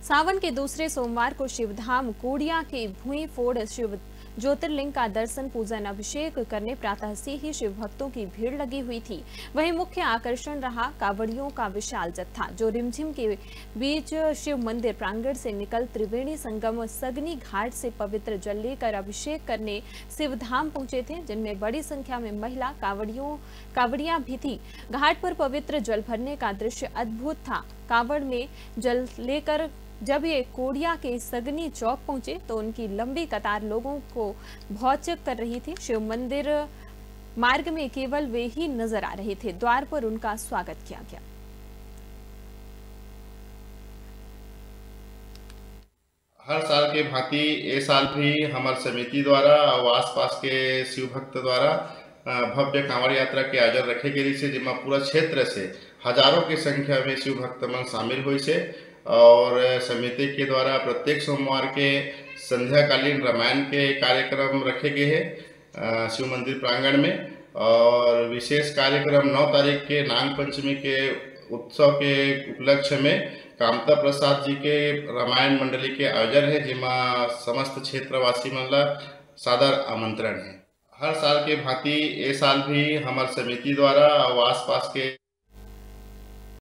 सावन के दूसरे सोमवार को शिवधाम कोडिया के भुई फोड़ शिव ज्योतिर्लिंग का दर्शन पूजन अभिषेक करने प्रातः से ही शिव भक्तों की भीड़ लगी हुई थी। वहीं मुख्य आकर्षण रहा कांवड़ियों का विशाल जत्था जो रिमझिम के बीच शिव मंदिर प्रांगण से निकल त्रिवेणी संगम सगनी घाट से पवित्र जल लेकर अभिषेक करने शिवधाम पहुंचे थे, जिनमें बड़ी संख्या में महिला कांवड़ियां भी थी। घाट पर पवित्र जल भरने का दृश्य अद्भुत था। कांवड़ में जल लेकर जब ये कोडिया के सगनी चौक पहुंचे तो उनकी लंबी कतार लोगों को भौचक कर रही थी। शिव मंदिर मार्ग में केवल वे ही नजर आ रहे थे। द्वार पर उनका स्वागत किया गया। हर साल के भांति ये साल भी हमारे समिति द्वारा और आसपास के शिव भक्त द्वारा भव्य कांवड़ यात्रा के आयोजन रखे गए से, जिसमें पूरा क्षेत्र से हजारों की संख्या में शिव भक्त मन शामिल हुए से। और समिति के द्वारा प्रत्येक सोमवार के संध्याकालीन रामायण के कार्यक्रम रखे गए हैं शिव मंदिर प्रांगण में। और विशेष कार्यक्रम 9 तारीख के नाग पंचमी के उत्सव के उपलक्ष्य में कामता प्रसाद जी के रामायण मंडली के आयोजन है, जिसमें समस्त क्षेत्रवासी मन ला सादर आमंत्रण है। हर साल के भांति ये साल भी हमारे समिति द्वारा और आसपास के